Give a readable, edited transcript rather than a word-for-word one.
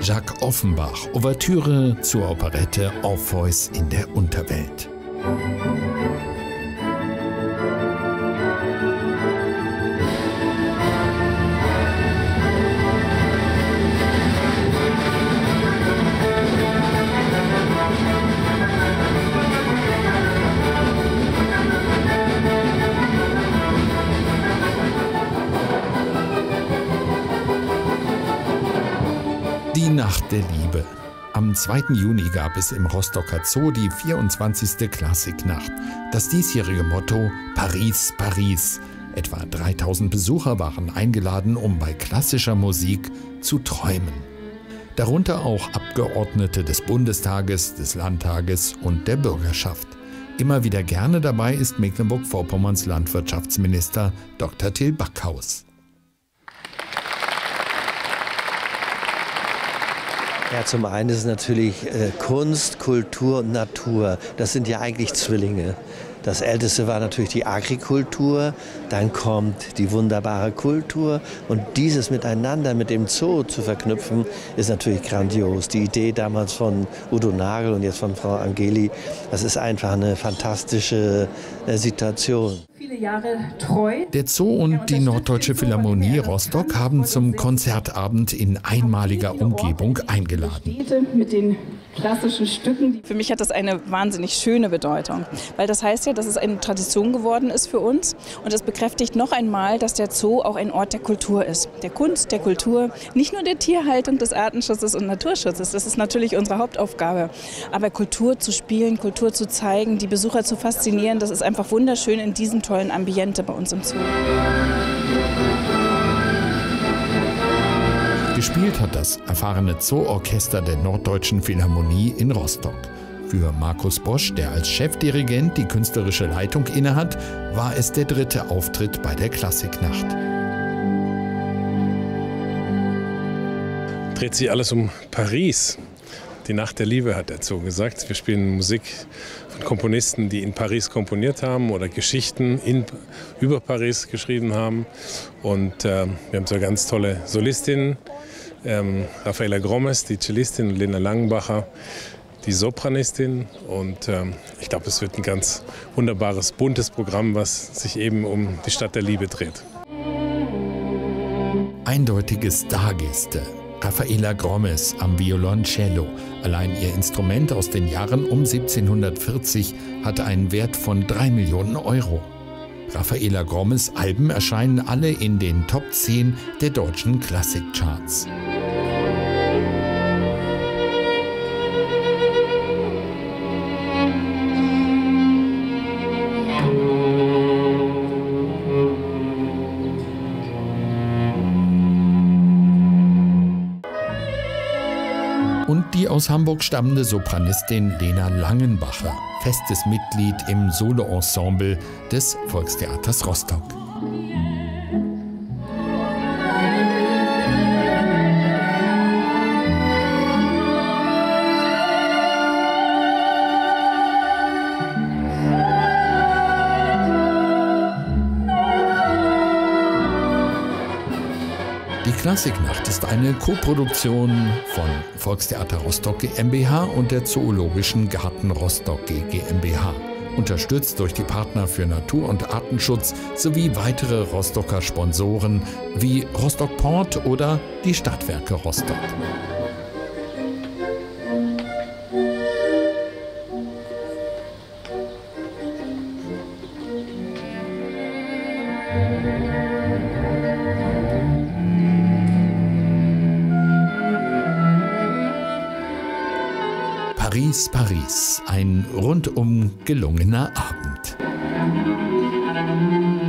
Jacques Offenbach, Ouvertüre zur Operette Orpheus in der Unterwelt. Die Nacht der Liebe. Am 2. Juni gab es im Rostocker Zoo die 24. Klassiknacht. Das diesjährige Motto Paris, Paris. Etwa 3000 Besucher waren eingeladen, um bei klassischer Musik zu träumen. Darunter auch Abgeordnete des Bundestages, des Landtages und der Bürgerschaft. Immer wieder gerne dabei ist Mecklenburg-Vorpommerns Landwirtschaftsminister Dr. Till Backhaus. Ja, zum einen ist es natürlich Kunst, Kultur und Natur. Das sind ja eigentlich Zwillinge. Das Älteste war natürlich die Agrikultur, dann kommt die wunderbare Kultur und dieses miteinander mit dem Zoo zu verknüpfen, ist natürlich grandios. Die Idee damals von Udo Nagel und jetzt von Frau Angeli, das ist einfach eine fantastische Situation. Viele Jahre treu. Der Zoo und die Norddeutsche Philharmonie Rostock haben zum Konzertabend in einmaliger Umgebung eingeladen. Mit den klassischen Stücken. Für mich hat das eine wahnsinnig schöne Bedeutung, weil das heißt ja, dass es eine Tradition geworden ist für uns und das bekräftigt noch einmal, dass der Zoo auch ein Ort der Kultur ist, der Kunst, der Kultur, nicht nur der Tierhaltung, des Artenschutzes und Naturschutzes, das ist natürlich unsere Hauptaufgabe, aber Kultur zu spielen, Kultur zu zeigen, die Besucher zu faszinieren, das ist einfach wunderschön in diesem tollen Ambiente bei uns im Zoo. Gespielt hat das erfahrene Zoo-Orchester der Norddeutschen Philharmonie in Rostock. Für Markus Bosch, der als Chefdirigent die künstlerische Leitung innehat, war es der 3. Auftritt bei der Klassiknacht. Dreht sich alles um Paris. Die Nacht der Liebe, hat der Zoo gesagt. Wir spielen Musik von Komponisten, die in Paris komponiert haben oder Geschichten über Paris geschrieben haben. Und wir haben so ganz tolle Solistinnen. Raffaella Gromes, die Cellistin, und Lena Langenbacher, die Sopranistin. Und ich glaube, es wird ein ganz wunderbares, buntes Programm, was sich eben um die Stadt der Liebe dreht. Eindeutige Stargäste. Raffaella Gromes am Violoncello. Allein ihr Instrument aus den Jahren um 1740 hat einen Wert von 3 Millionen Euro. Raffaella Gromes Alben erscheinen alle in den Top 10 der deutschen Klassikcharts. Und die aus Hamburg stammende Sopranistin Lena Langenbacher, festes Mitglied im Soloensemble des Volkstheaters Rostock. Die Klassiknacht ist eine Koproduktion von Volkstheater Rostock GmbH und der Zoologischen Garten Rostock GmbH. Unterstützt durch die Partner für Natur- und Artenschutz sowie weitere Rostocker Sponsoren wie Rostock Port oder die Stadtwerke Rostock. Paris, Paris, ein rundum gelungener Abend.